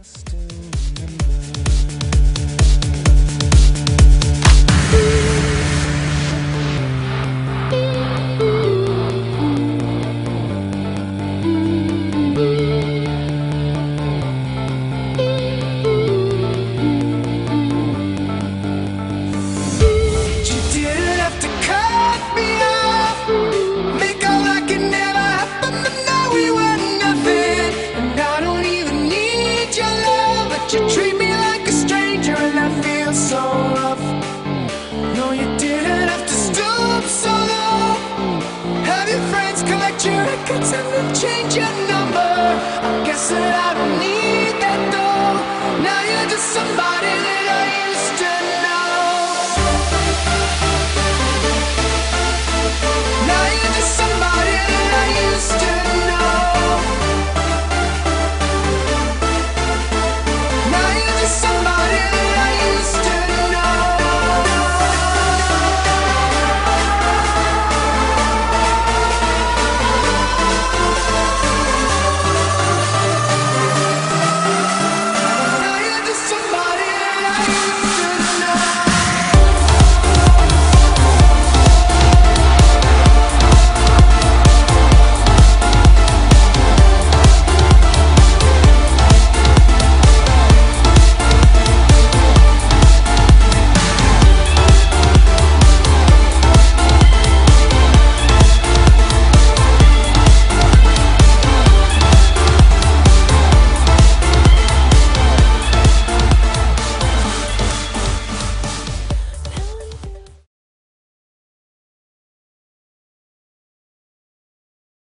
You treat me like a stranger and I feel so rough. No, you didn't have to stoop so low. Have your friends collect your records and then change your number. I guess that I don't need that though. Now you're just somebody that I used to